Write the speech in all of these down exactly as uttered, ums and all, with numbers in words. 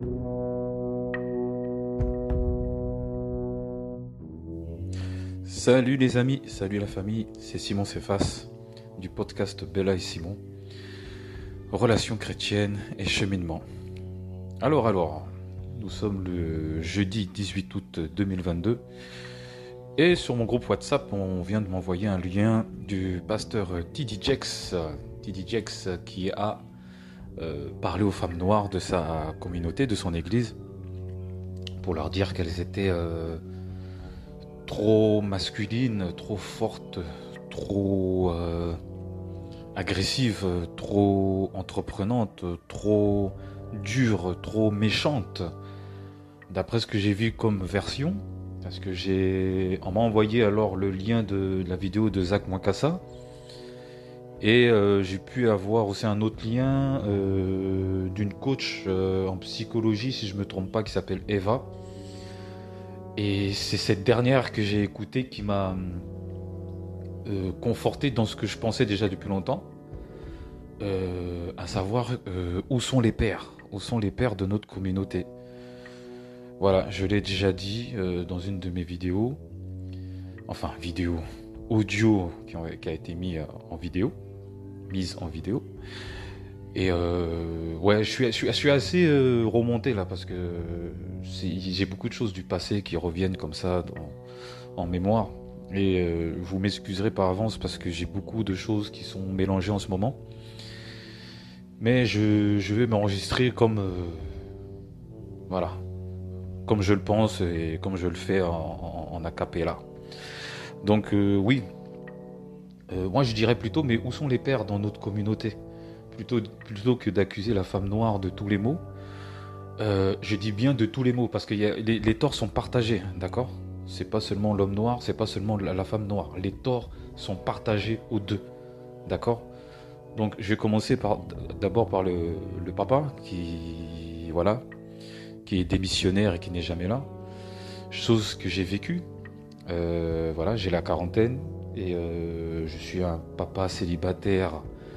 Salut les amis, salut la famille, c'est Simon Cephas du podcast Bella et Simon, relations chrétiennes et cheminement. Alors alors, nous sommes le jeudi dix-huit août deux mille vingt-deux et sur mon groupe WhatsApp, on vient de m'envoyer un lien du pasteur T D Jakes, T D Jakes qui a euh, parlé aux femmes noires de sa communauté, de son église, pour leur dire qu'elles étaient... Euh, trop masculine, trop forte, trop euh, agressive, trop entreprenante, trop dure, trop méchante. D'après ce que j'ai vu comme version, parce que j'ai, on m'a envoyé alors le lien de, de la vidéo de Zach Mwakassa, et euh, j'ai pu avoir aussi un autre lien euh, d'une coach euh, en psychologie, si je me trompe pas, qui s'appelle Eva. Et c'est cette dernière que j'ai écoutée qui m'a euh, conforté dans ce que je pensais déjà depuis longtemps, euh, à savoir euh, où sont les pères, où sont les pères de notre communauté. Voilà, je l'ai déjà dit euh, dans une de mes vidéos, enfin vidéo, audio qui, ont, qui a été mis en vidéo, mise en vidéo. Et euh, ouais, je suis, je suis, je suis assez euh, remonté là parce que j'ai beaucoup de choses du passé qui reviennent comme ça dans, en mémoire. Et euh, vous m'excuserez par avance parce que j'ai beaucoup de choses qui sont mélangées en ce moment. Mais je, je vais m'enregistrer comme euh, voilà, comme je le pense et comme je le fais en, en, en a cappella. Donc euh, oui, euh, moi je dirais plutôt, mais où sont les pères dans notre communauté ? Plutôt, plutôt que d'accuser la femme noire de tous les maux, euh, je dis bien de tous les maux, parce que y a, les, les torts sont partagés, d'accord ? C'est pas seulement l'homme noir, c'est pas seulement la, la femme noire. Les torts sont partagés aux deux, d'accord ? Donc je vais commencer par d'abord par le, le papa, qui, voilà, qui est démissionnaire et qui n'est jamais là. Chose que j'ai vécue. Euh, voilà, j'ai la quarantaine, et euh, je suis un papa célibataire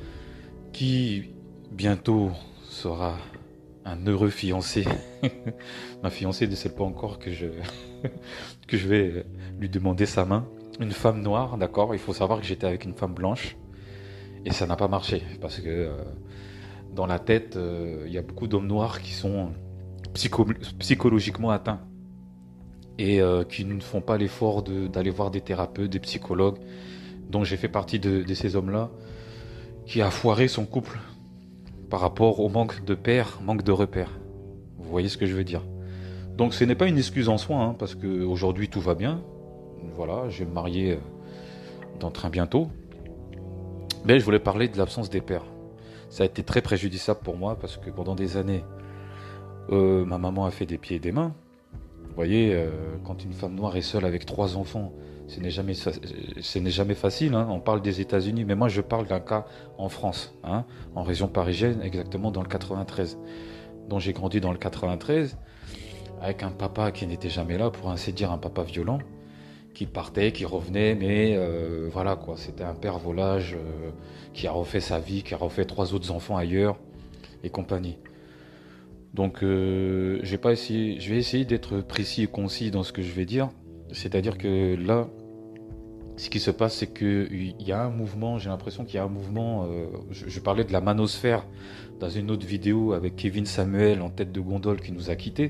qui bientôt sera un heureux fiancé. Ma fiancée ne sait pas encore que je, que je vais lui demander sa main. Une femme noire, d'accord, il faut savoir que j'étais avec une femme blanche et ça n'a pas marché parce que euh, dans la tête, il euh, y a beaucoup d'hommes noirs qui sont psycho psychologiquement atteints et euh, qui ne font pas l'effort d'aller voir des thérapeutes, des psychologues. Donc j'ai fait partie de, de ces hommes-là qui a foiré son couple par rapport au manque de père, manque de repères. Vous voyez ce que je veux dire. Donc ce n'est pas une excuse en soi, hein, parce qu'aujourd'hui tout va bien. Voilà, je vais me marier dans très bientôt. Mais je voulais parler de l'absence des pères. Ça a été très préjudiciable pour moi, parce que pendant des années, euh, ma maman a fait des pieds et des mains. Vous voyez, euh, quand une femme noire est seule avec trois enfants, ce n'est jamais, ce n'est jamais facile, hein. On parle des États-Unis, mais moi je parle d'un cas en France, hein, en région parisienne, exactement dans le quatre-vingt-treize. Donc j'ai grandi dans le quatre-vingt-treize, avec un papa qui n'était jamais là, pour ainsi dire un papa violent, qui partait, qui revenait, mais euh, voilà quoi, c'était un père volage euh, qui a refait sa vie, qui a refait trois autres enfants ailleurs, et compagnie. Donc euh, j'ai pas essayé, je vais essayer d'être précis et concis dans ce que je vais dire. C'est-à-dire que là, ce qui se passe, c'est qu'il y a un mouvement, j'ai l'impression qu'il y a un mouvement, euh, je, je parlais de la manosphère dans une autre vidéo avec Kevin Samuel en tête de gondole qui nous a quittés.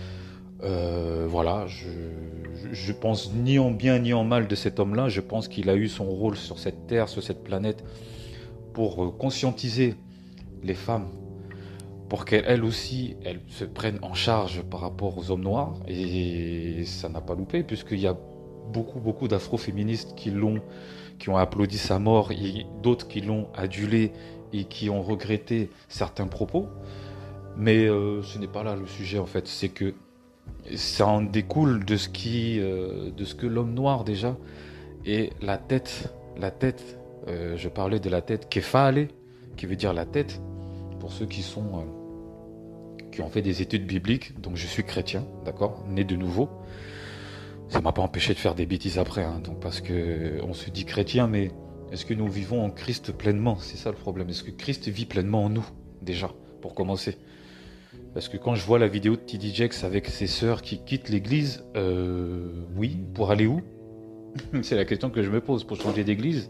Euh, voilà, je, je, je pense ni en bien ni en mal de cet homme-là, je pense qu'il a eu son rôle sur cette terre, sur cette planète, pour conscientiser les femmes, pour qu'elles aussi, elles se prennent en charge par rapport aux hommes noirs, et ça n'a pas loupé, puisqu'il y a beaucoup, beaucoup d'afro-féministes qui l'ont, qui ont applaudi sa mort, et d'autres qui l'ont adulé et qui ont regretté certains propos. Mais euh, ce n'est pas là le sujet en fait, c'est que ça en découle de ce qui, euh, de ce que l'homme noir déjà, et la tête, la tête, euh, je parlais de la tête kefale, qui veut dire la tête, pour ceux qui sont, euh, qui ont fait des études bibliques. Donc je suis chrétien, d'accord, né de nouveau. Ça m'a pas empêché de faire des bêtises après, hein, donc parce que on se dit chrétien, mais est-ce que nous vivons en Christ pleinement? C'est ça le problème. Est-ce que Christ vit pleinement en nous déjà, pour commencer? Parce que quand je vois la vidéo de T D Jakes avec ses sœurs qui quittent l'église, euh, oui, pour aller où? C'est la question que je me pose. Pour changer d'église,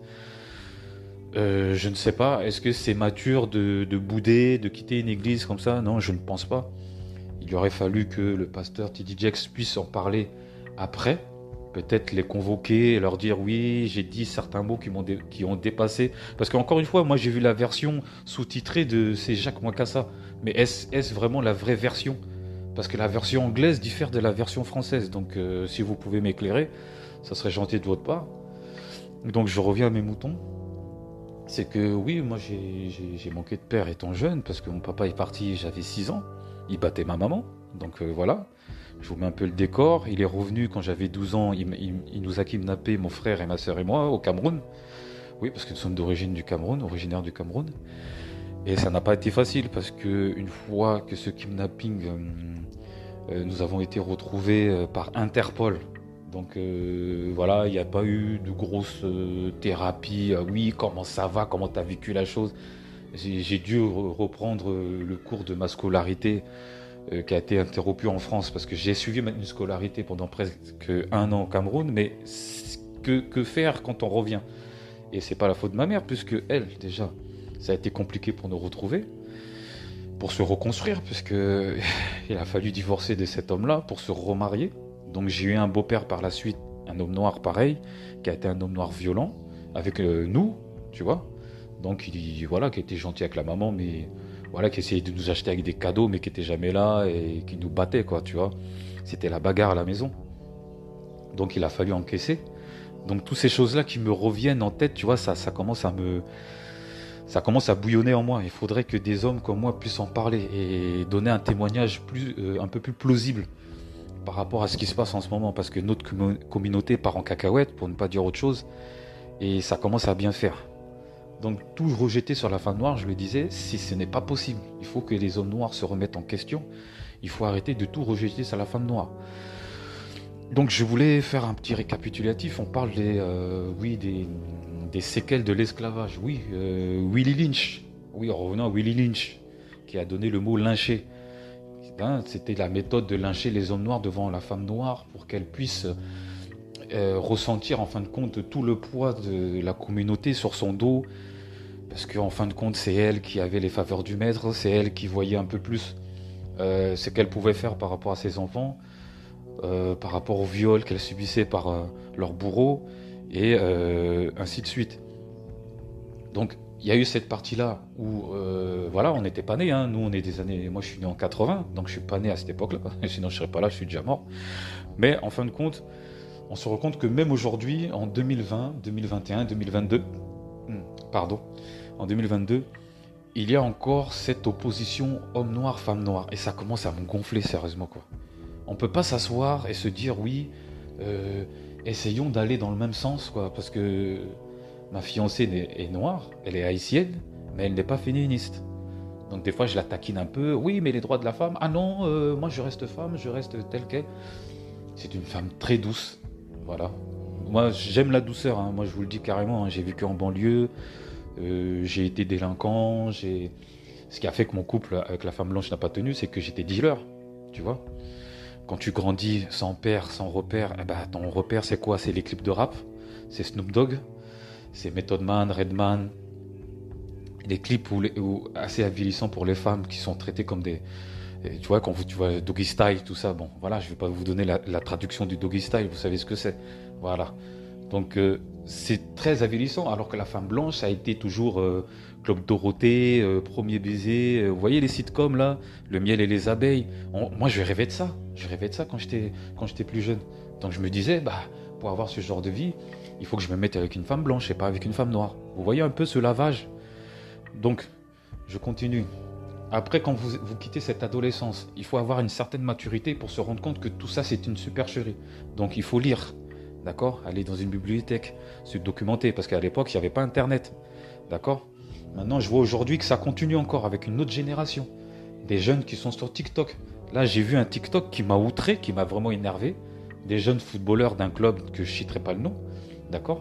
euh, je ne sais pas. Est-ce que c'est mature de, de bouder, de quitter une église comme ça? Non, je ne pense pas. Il aurait fallu que le pasteur T D Jakes puisse en parler après. Peut-être les convoquer et leur dire oui, j'ai dit certains mots qui m'ont dé- qui ont dépassé. Parce qu'encore une fois, moi j'ai vu la version sous-titrée de c'est Jacques Mwakassa. Mais est-ce, est-ce vraiment la vraie version? Parce que la version anglaise diffère de la version française. Donc euh, si vous pouvez m'éclairer, ça serait gentil de votre part. Donc je reviens à mes moutons. C'est que oui, moi j'ai, j'ai, j'ai manqué de père étant jeune parce que mon papa est parti, j'avais six ans. Il battait ma maman. Donc euh, voilà. Je vous mets un peu le décor. Il est revenu quand j'avais douze ans. Il, il- il nous a kidnappés, mon frère et ma sœur et moi, au Cameroun. Oui, parce que nous sommes d'origine du Cameroun, originaire du Cameroun. Et ça n'a pas été facile parce que une fois que ce kidnapping, euh, euh, nous avons été retrouvés euh, par Interpol. Donc euh, voilà, il n'y a pas eu de grosse euh, thérapie. Ah oui, comment ça va, comment tu as vécu la chose. J'ai, j'ai dû re- reprendre euh, le cours de ma scolarité euh, qui a été interrompu en France parce que j'ai suivi une scolarité pendant presque un an au Cameroun, mais que, que faire quand on revient? Et c'est pas la faute de ma mère, puisque elle, déjà, ça a été compliqué pour nous retrouver, pour se reconstruire, puisque il a fallu divorcer de cet homme-là pour se remarier. Donc j'ai eu un beau-père par la suite, un homme noir pareil, qui a été un homme noir violent avec euh, nous, tu vois. Donc il voilà, qui était gentil avec la maman, mais voilà, qui essayait de nous acheter avec des cadeaux, mais qui était jamais là et qui nous battait, quoi, tu vois. C'était la bagarre à la maison. Donc il a fallu encaisser. Donc toutes ces choses-là qui me reviennent en tête, tu vois, ça, ça commence à me, ça commence à bouillonner en moi. Il faudrait que des hommes comme moi puissent en parler et donner un témoignage plus, euh, un peu plus plausible par rapport à ce qui se passe en ce moment, parce que notre commu- communauté part en cacahuète, pour ne pas dire autre chose, et ça commence à bien faire. Donc tout rejeter sur la femme noire, je le disais, si ce n'est pas possible, il faut que les hommes noirs se remettent en question. Il faut arrêter de tout rejeter sur la femme noire. Donc je voulais faire un petit récapitulatif. On parle des, euh, oui, des, des séquelles de l'esclavage. Oui, euh, Willie Lynch. Oui, en revenant à Willie Lynch, qui a donné le mot lyncher. Ben, c'était la méthode de lyncher les hommes noirs devant la femme noire pour qu'elle puisse euh, ressentir en fin de compte tout le poids de la communauté sur son dos. Parce qu'en fin de compte, c'est elle qui avait les faveurs du maître, c'est elle qui voyait un peu plus euh, ce qu'elle pouvait faire par rapport à ses enfants. Euh, par rapport au viol qu'elles subissaient par euh, leur bourreau, et euh, ainsi de suite. Donc il y a eu cette partie-là où, euh, voilà, on n'était pas nés, hein. Nous on est des années, moi je suis né en quatre-vingts, donc je suis pas né à cette époque-là, sinon je serais pas là, je suis déjà mort. Mais en fin de compte, on se rend compte que même aujourd'hui, en deux mille vingt, deux mille vingt et un, deux mille vingt-deux, pardon, en deux mille vingt-deux, il y a encore cette opposition homme noir, femme noire, et ça commence à me gonfler sérieusement, quoi. On peut pas s'asseoir et se dire oui, euh, essayons d'aller dans le même sens, quoi, parce que ma fiancée est, est noire, elle est haïtienne, mais elle n'est pas féministe. Donc des fois je la taquine un peu, oui mais les droits de la femme, ah non, euh, moi je reste femme, je reste telle qu'elle. C'est une femme très douce, voilà. Moi j'aime la douceur, hein. Moi je vous le dis carrément, hein. J'ai vécu en banlieue, euh, j'ai été délinquant, j'ai... Ce qui a fait que mon couple avec la femme blanche n'a pas tenu, c'est que j'étais dealer, tu vois. Quand tu grandis sans père, sans repère, eh ben, ton repère c'est quoi? C'est les clips de rap, c'est Snoop Dogg, c'est Method Man, Redman, les clips où les, où, assez avilissants pour les femmes qui sont traitées comme des... Tu vois, quand vous, tu vois Doggy Style, tout ça, bon, voilà, je vais pas vous donner la, la traduction du Doggy Style, vous savez ce que c'est. Voilà. Donc, euh, c'est très avilissant, alors que la femme blanche, ça a été toujours euh, Club Dorothée, euh, Premier baiser, euh, vous voyez les sitcoms là, Le miel et les abeilles. On- moi, je rêvais de ça, je rêvais de ça quand j'étais, quand j'étais plus jeune. Donc, je me disais, bah, pour avoir ce genre de vie, il faut que je me mette avec une femme blanche et pas avec une femme noire. Vous voyez un peu ce lavage? Donc, je continue. Après, quand vous, vous quittez cette adolescence, il faut avoir une certaine maturité pour se rendre compte que tout ça, c'est une supercherie. Donc, il faut lire, d'accord? Aller dans une bibliothèque, se documenter, parce qu'à l'époque, il n'y avait pas Internet, d'accord? Maintenant, je vois aujourd'hui que ça continue encore avec une autre génération. Des jeunes qui sont sur TikTok. Là, j'ai vu un TikTok qui m'a outré, qui m'a vraiment énervé. Des jeunes footballeurs d'un club que je ne citerai pas le nom, d'accord?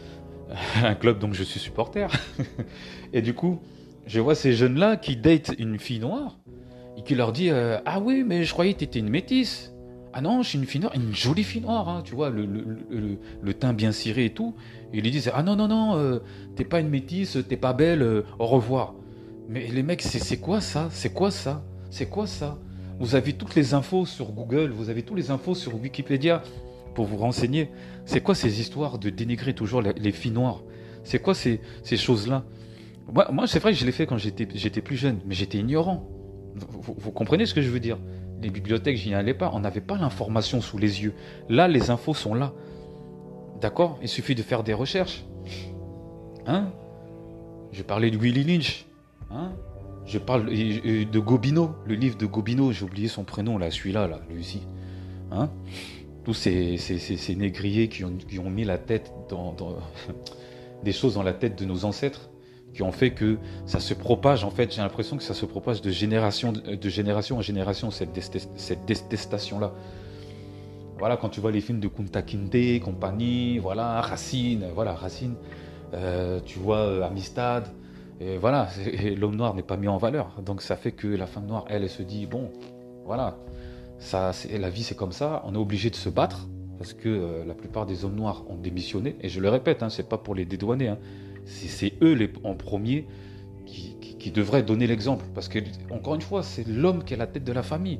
Un club dont je suis supporter. Et du coup, je vois ces jeunes-là qui datent une fille noire et qui leur dit euh, ah oui, mais je croyais que tu étais une métisse. Ah non, je suis une fille noire, une jolie fille noire, hein, tu vois, le, le, le, le teint bien ciré et tout. Et ils lui disent ah non, non, non, euh, t'es pas une métisse, t'es pas belle, euh, au revoir. Mais les mecs, c'est, c'est quoi ça? C'est quoi ça? C'est quoi ça? Vous avez toutes les infos sur Google, vous avez toutes les infos sur Wikipédia pour vous renseigner. C'est quoi ces histoires de dénigrer toujours les, les filles noires? C'est quoi ces, ces choses-là? Moi, moi, c'est vrai que je l'ai fait quand j'étais, j'étais plus jeune, mais j'étais ignorant. Vous, vous comprenez ce que je veux dire? Les bibliothèques, j'y allais pas, on n'avait pas l'information sous les yeux. Là, les infos sont là. D'accord? Il suffit de faire des recherches. Hein? Je parlais de Willie Lynch. Hein? Je parle de Gobineau, le livre de Gobineau, j'ai oublié son prénom, là, celui-là, là, lui aussi. Hein? Tous ces, ces, ces, ces négriers qui ont, qui ont mis la tête dans, dans des choses dans la tête de nos ancêtres, qui ont fait que ça se propage, en fait, j'ai l'impression que ça se propage de génération, de génération en génération, cette, détest, cette détestation-là. Voilà, quand tu vois les films de Kunta Kinte, compagnie, voilà, Racine, voilà, Racine, euh, tu vois euh, Amistad, et voilà, et l'homme noir n'est pas mis en valeur. Donc ça fait que la femme noire, elle, elle se dit, bon, voilà, ça, c'est, la vie c'est comme ça, on est obligé de se battre, parce que euh, la plupart des hommes noirs ont démissionné, et je le répète, hein, c'est pas pour les dédouaner, hein, c'est, c'est eux les, en premier qui, qui, qui devraient donner l'exemple, parce que, encore une fois, c'est l'homme qui est la tête de la famille.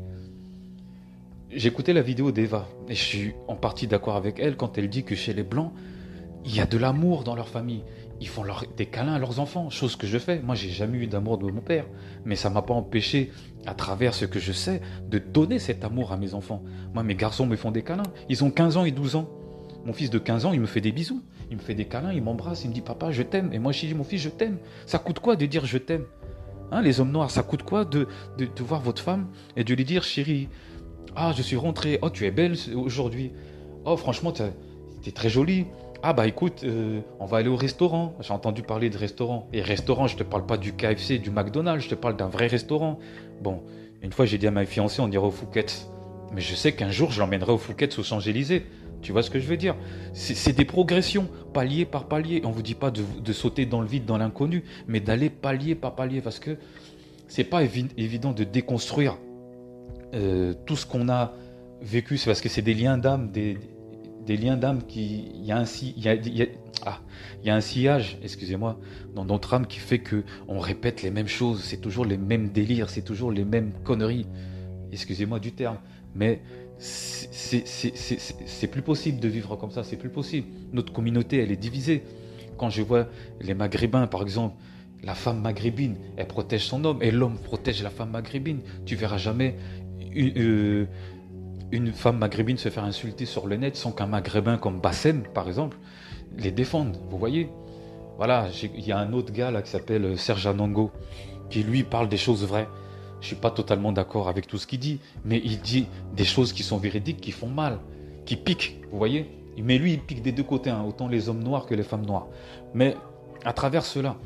J'ai écouté la vidéo d'Eva, et je suis en partie d'accord avec elle quand elle dit que chez les Blancs, il y a de l'amour dans leur famille. Ils font leur, des câlins à leurs enfants, chose que je fais. Moi, j'ai jamais eu d'amour de mon père, mais ça m'a pas empêché, à travers ce que je sais, de donner cet amour à mes enfants. Moi, mes garçons me font des câlins. Ils ont quinze ans et douze ans. Mon fils de quinze ans, il me fait des bisous. Il me fait des câlins, il m'embrasse, il me dit « Papa, je t'aime ». Et moi, je dis « Mon fils, je t'aime ». Ça coûte quoi de dire « Je t'aime » hein, les hommes noirs, ça coûte quoi de, de, de voir votre femme et de lui dire « Chérie, ah, je suis rentré. Oh, tu es belle aujourd'hui. Oh, franchement, tu es très jolie. Ah bah écoute, euh, on va aller au restaurant. J'ai entendu parler de restaurant. Et restaurant, je te parle pas du K F C, du McDonald's, je te parle d'un vrai restaurant. Bon, une fois j'ai dit à ma fiancée, on ira au Fouquet's. Mais je sais qu'un jour, je l'emmènerai au Fouquet's aux Champs-Élysées. Tu vois ce que je veux dire? C'est, c'est des progressions, palier par palier. On vous dit pas de, de sauter dans le vide, dans l'inconnu, mais d'aller palier par palier, parce que c'est pas évi- évident de déconstruire euh, tout ce qu'on a vécu. C'est parce que c'est des liens d'âme, des des liens d'âme qui, il y a un si, il y a, il y a, ah, il y a un sillage, excusez-moi, dans notre âme qui fait que on répète les mêmes choses, c'est toujours les mêmes délires, c'est toujours les mêmes conneries. Excusez-moi du terme, mais c'est, c'est, c'est, c'est, c'est plus possible de vivre comme ça, c'est plus possible. Notre communauté, elle est divisée. Quand je vois les Maghrébins, par exemple, la femme maghrébine, elle protège son homme, et l'homme protège la femme maghrébine. Tu verras jamais une, euh, une femme maghrébine se faire insulter sur le net sans qu'un maghrébin comme Bassem, par exemple, les défende. Vous voyez? Voilà, il y a un autre gars là qui s'appelle Serge Anongo, qui lui parle des choses vraies. Je suis pas totalement d'accord avec tout ce qu'il dit, mais il dit des choses qui sont véridiques, qui font mal, qui piquent, vous voyez? Mais lui, il pique des deux côtés, hein, autant les hommes noirs que les femmes noires. Mais à travers cela,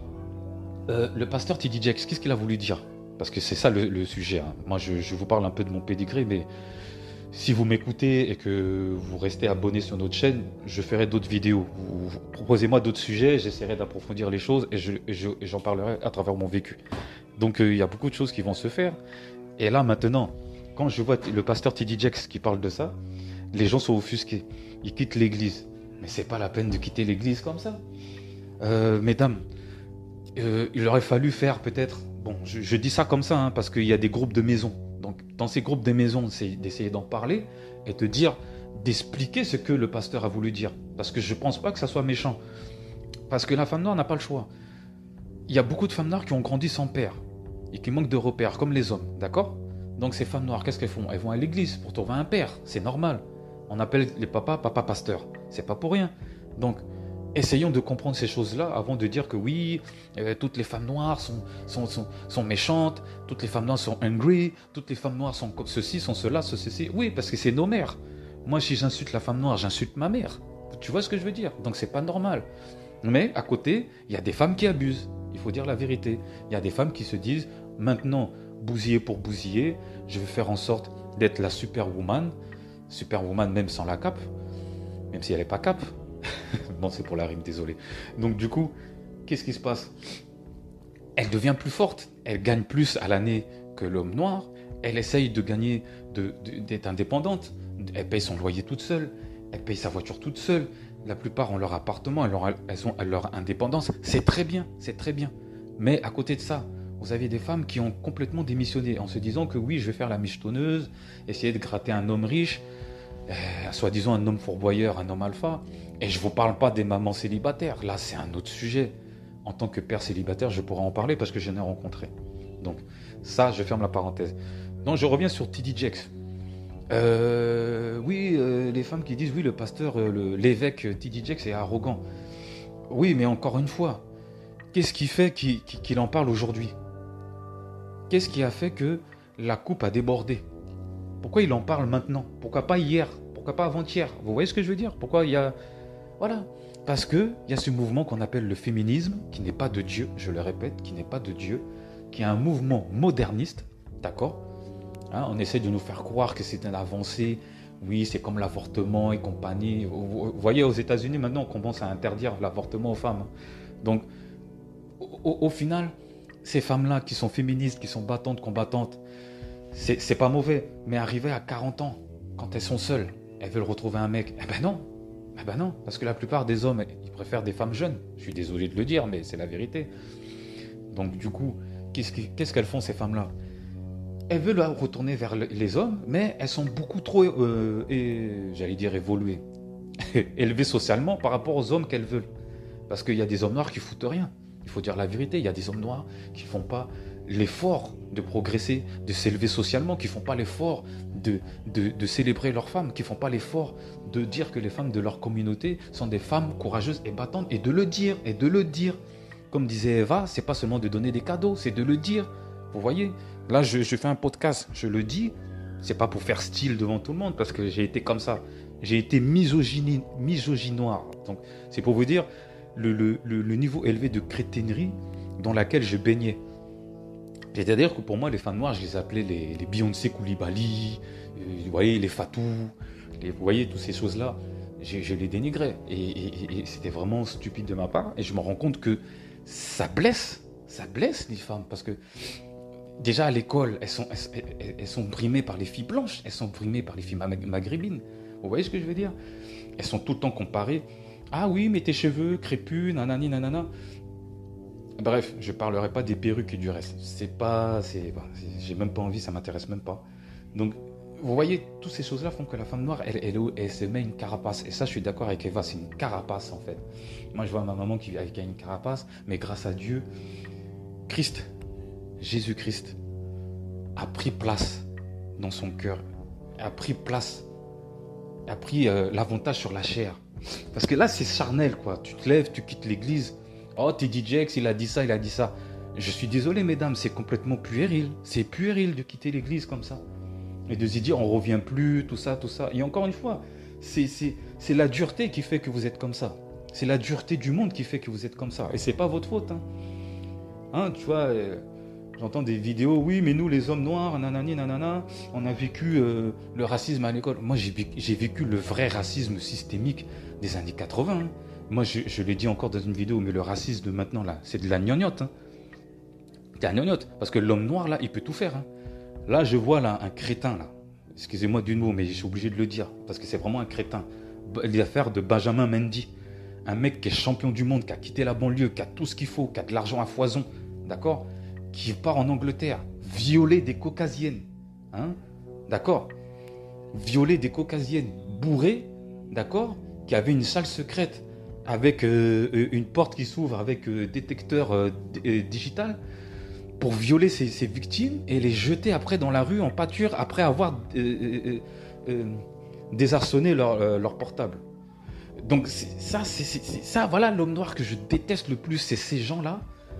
euh, le pasteur T D Jakes, qu'est-ce qu'il a voulu dire? Parce que c'est ça le, le sujet. Hein. Moi, je, je vous parle un peu de mon pédigré, mais si vous m'écoutez et que vous restez abonné sur notre chaîne, je ferai d'autres vidéos. Vous, vous proposez-moi d'autres sujets, j'essaierai d'approfondir les choses et, je, et, je, et j'en parlerai à travers mon vécu. Donc euh, il y a beaucoup de choses qui vont se faire. Et là maintenant, quand je vois le pasteur T D Jakes qui parle de ça, les gens sont offusqués. Ils quittent l'église. Mais c'est pas la peine de quitter l'église comme ça. Euh, mesdames, euh, il aurait fallu faire peut-être... Bon, je, je dis ça comme ça, hein, parce qu'il y a des groupes de maisons. Donc, dans ces groupes de maisons, c'est d'essayer d'en parler et de dire, d'expliquer ce que le pasteur a voulu dire. Parce que je ne pense pas que ça soit méchant. Parce que la femme noire n'a pas le choix. Il y a beaucoup de femmes noires qui ont grandi sans père et qui manquent de repères, comme les hommes, d'accord? Donc, ces femmes noires, qu'est-ce qu'elles font? Elles vont à l'église pour trouver un père. C'est normal. On appelle les papas papa pasteurs. C'est pas pour rien. Donc, essayons de comprendre ces choses-là avant de dire que oui, euh, toutes les femmes noires sont, sont, sont, sont méchantes, toutes les femmes noires sont angry, toutes les femmes noires sont comme ceci, sont cela, ce, ceci. Oui, parce que c'est nos mères. Moi, si j'insulte la femme noire, j'insulte ma mère. Tu vois ce que je veux dire? Donc, c'est pas normal. Mais à côté, il y a des femmes qui abusent. Il faut dire la vérité. Il y a des femmes qui se disent, maintenant, bousiller pour bousiller, je vais faire en sorte d'être la superwoman, superwoman même sans la cape, même si elle n'est pas cape. Non, c'est pour la rime, désolé. Donc du coup, qu'est-ce qui se passe? Elle devient plus forte, elle gagne plus à l'année que l'homme noir, elle essaye de gagner, de, de, d'être indépendante. Elle paye son loyer toute seule, elle paye sa voiture toute seule. La plupart ont leur appartement, elles ont, elles ont leur indépendance. C'est très bien, c'est très bien. Mais à côté de ça, vous avez des femmes qui ont complètement démissionné en se disant que oui, je vais faire la michetonneuse, essayer de gratter un homme riche, euh, soi-disant un homme fourboyeur, un homme alpha. Et je ne vous parle pas des mamans célibataires. Là, c'est un autre sujet. En tant que père célibataire, je pourrais en parler parce que j'en ai rencontré. Donc, ça, je ferme la parenthèse. Donc, je reviens sur T D Jakes. Euh, oui, euh, les femmes qui disent oui, le pasteur, euh, le, l'évêque T D Jakes est arrogant. Oui, mais encore une fois, qu'est-ce qui fait qu'il, qu'il en parle aujourd'hui? Qu'est-ce qui a fait que la coupe a débordé? Pourquoi il en parle maintenant? Pourquoi pas hier? Pourquoi pas avant-hier? Vous voyez ce que je veux dire? Pourquoi il y a... Voilà. Parce qu'il y a ce mouvement qu'on appelle le féminisme, qui n'est pas de Dieu, je le répète, qui n'est pas de Dieu, qui est un mouvement moderniste, d'accord? Hein, on essaie de nous faire croire que c'est une avancée, oui, c'est comme l'avortement et compagnie. Vous voyez, aux États-Unis, maintenant, on commence à interdire l'avortement aux femmes. Donc, au, au final, ces femmes-là qui sont féministes, qui sont battantes, combattantes, c'est, c'est pas mauvais. Mais arriver à quarante ans, quand elles sont seules, elles veulent retrouver un mec, eh ben non, eh ben non, parce que la plupart des hommes, ils préfèrent des femmes jeunes. Je suis désolé de le dire, mais c'est la vérité. Donc du coup, qu'est-ce, qu'est-ce qu'elles font ces femmes-là? Elles veulent retourner vers les hommes, mais elles sont beaucoup trop, euh, et, j'allais dire évoluées, élevées socialement par rapport aux hommes qu'elles veulent. Parce qu'il y a des hommes noirs qui foutent rien. Il faut dire la vérité, il y a des hommes noirs qui ne font pas l'effort de progresser, de s'élever socialement, qui ne font pas l'effort de, de, de célébrer leurs femmes, qui ne font pas l'effort de dire que les femmes de leur communauté sont des femmes courageuses et battantes, et de le dire, et de le dire. Comme disait Eva, c'est pas seulement de donner des cadeaux, c'est de le dire. Vous voyez, là je, je fais un podcast, je le dis, c'est pas pour faire style devant tout le monde, parce que j'ai été comme ça. J'ai été misogynie, misogynoire. Donc c'est pour vous dire le, le, le, le niveau élevé de crétinerie dans laquelle je baignais. C'est-à-dire que pour moi, les femmes noires, je les appelais les, les Beyoncé Koulibaly, euh, vous voyez, les Fatou, les, vous voyez, toutes ces choses-là, je, je les dénigrais. Et, et, et c'était vraiment stupide de ma part. Et je me rends compte que ça blesse, ça blesse les femmes. Parce que déjà à l'école, elles sont, elles, elles sont brimées par les filles blanches, elles sont brimées par les filles maghrébines. Vous voyez ce que je veux dire? Elles sont tout le temps comparées. Ah oui, mais tes cheveux crépus, nanani, nanana. Bref, je ne parlerai pas des perruques et du reste. C'est pas, c'est, bah, c'est, j'ai même pas envie, ça m'intéresse même pas. Donc, vous voyez, toutes ces choses-là font que la femme noire, elle, elle, elle, elle se met une carapace. Et ça, je suis d'accord avec Eva, c'est une carapace en fait. Moi, je vois ma maman qui, qui a une carapace, mais grâce à Dieu, Christ, Jésus-Christ, a pris place dans son cœur, a pris place, a pris euh, l'avantage sur la chair. Parce que là, c'est charnel, quoi. Tu te lèves, tu quittes l'église. Oh, T D Jakes, il a dit ça, il a dit ça. Je suis désolé, mesdames, c'est complètement puéril. C'est puéril de quitter l'église comme ça. Et de se dire, on ne revient plus, tout ça, tout ça. Et encore une fois, c'est, c'est, c'est la dureté qui fait que vous êtes comme ça. C'est la dureté du monde qui fait que vous êtes comme ça. Et ce n'est pas votre faute. Hein. Hein, tu vois, euh, j'entends des vidéos, oui, mais nous, les hommes noirs, nanani, nanana, on a vécu euh, le racisme à l'école. Moi, j'ai, j'ai vécu le vrai racisme systémique des années quatre-vingts. Hein. Moi, je, je l'ai dit encore dans une vidéo, mais le racisme de maintenant, là, c'est de la gnognotte. Hein. C'est la gnognotte. Parce que l'homme noir, là, il peut tout faire. Hein. Là, je vois là, un crétin, là. Excusez-moi du mot, mais je suis obligé de le dire. Parce que c'est vraiment un crétin. L'affaire de Benjamin Mendy. Un mec qui est champion du monde, qui a quitté la banlieue, qui a tout ce qu'il faut, qui a de l'argent à foison. D'accord? Qui part en Angleterre, violer des caucasiennes. Hein? D'accord? Violer des caucasiennes bourrées. D'accord? Qui avait une salle secrète avec euh, une porte qui s'ouvre avec euh, détecteur euh, d- digital pour violer ses, ses victimes et les jeter après dans la rue en pâture après avoir euh, euh, euh, désarçonné leur, euh, leur portable. Donc c'est, ça, c'est, c'est, c'est ça, voilà l'homme noir que je déteste le plus, c'est ces gens-là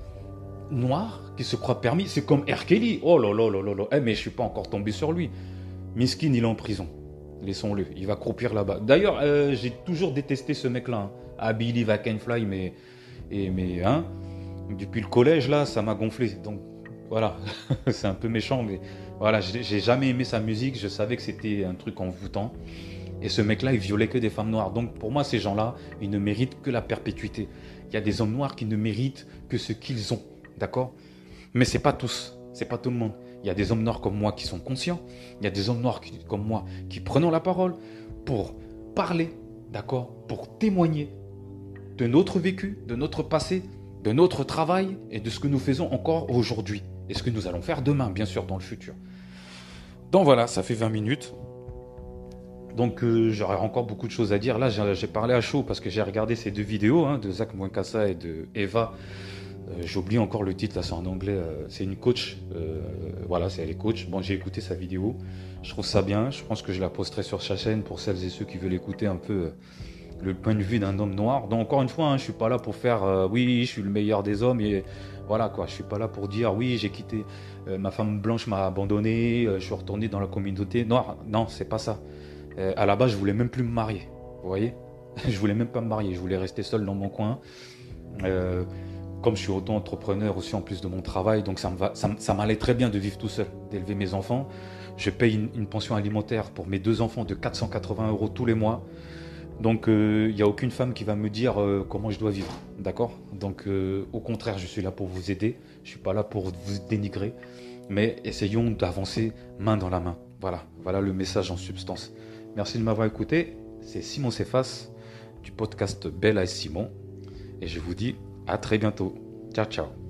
noirs qui se croient permis. C'est comme R. Kelly. Oh là là là là là. Eh, mais je suis pas encore tombé sur lui. Miskin, il est en prison. Laissons-le, il va croupir là-bas. D'ailleurs, euh, j'ai toujours détesté ce mec-là. Hein. I believe I can fly, mais, et, mais hein, depuis le collège, là, ça m'a gonflé. Donc, voilà, c'est un peu méchant, mais voilà, j'ai, j'ai jamais aimé sa musique. Je savais que c'était un truc envoûtant. Et ce mec-là, il violait que des femmes noires. Donc, pour moi, ces gens-là, ils ne méritent que la perpétuité. Il y a des hommes noirs qui ne méritent que ce qu'ils ont, d'accord? Mais c'est pas tous, c'est pas tout le monde. Il y a des hommes noirs comme moi qui sont conscients. Il y a des hommes noirs qui, comme moi qui prenons la parole pour parler, d'accord, pour témoigner de notre vécu, de notre passé, de notre travail et de ce que nous faisons encore aujourd'hui. Et ce que nous allons faire demain, bien sûr, dans le futur. Donc voilà, ça fait vingt minutes. Donc euh, j'aurais encore beaucoup de choses à dire. Là, j'ai, j'ai parlé à chaud parce que j'ai regardé ces deux vidéos hein, de Zach Mwenkassa et de Eva. Euh, j'oublie encore le titre, là c'est en anglais. Euh, c'est une coach. Euh, voilà, c'est elle est coach. Bon, j'ai écouté sa vidéo. Je trouve ça bien. Je pense que je la posterai sur sa chaîne pour celles et ceux qui veulent écouter un peu euh, le point de vue d'un homme noir. Donc encore une fois, hein, je suis pas là pour faire euh, oui, je suis le meilleur des hommes et voilà quoi. Je suis pas là pour dire oui, j'ai quitté euh, ma femme blanche m'a abandonné, euh, je suis retourné dans la communauté noire. Non, c'est pas ça. Euh, à la base, je voulais même plus me marier. Vous voyez, je voulais même pas me marier. Je voulais rester seul dans mon coin. Euh, comme je suis auto-entrepreneur aussi en plus de mon travail, donc ça me va, ça, ça m'allait très bien de vivre tout seul, d'élever mes enfants. Je paye une, une pension alimentaire pour mes deux enfants de quatre cent quatre-vingts euros tous les mois. Donc il euh, n'y a aucune femme qui va me dire euh, comment je dois vivre, d'accord? Donc euh, au contraire, je suis là pour vous aider, je suis pas là pour vous dénigrer, mais essayons d'avancer main dans la main. Voilà, voilà le message en substance. Merci de m'avoir écouté, c'est Simon Cephas du podcast Bella et Simon, et je vous dis à très bientôt. Ciao, ciao.